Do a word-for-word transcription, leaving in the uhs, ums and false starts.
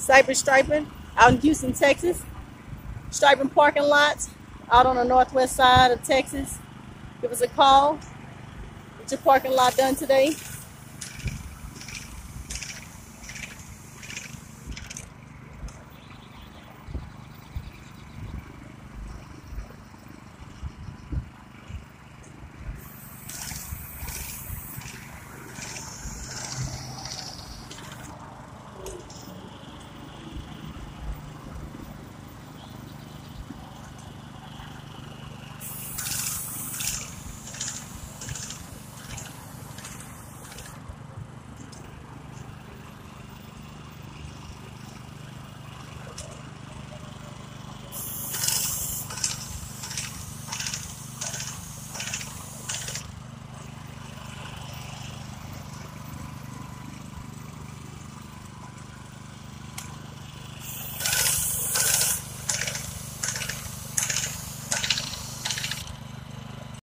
Cypress Striping out in Houston, Texas. Striping parking lots out on the northwest side of Texas. Give us a call. Get your parking lot done today.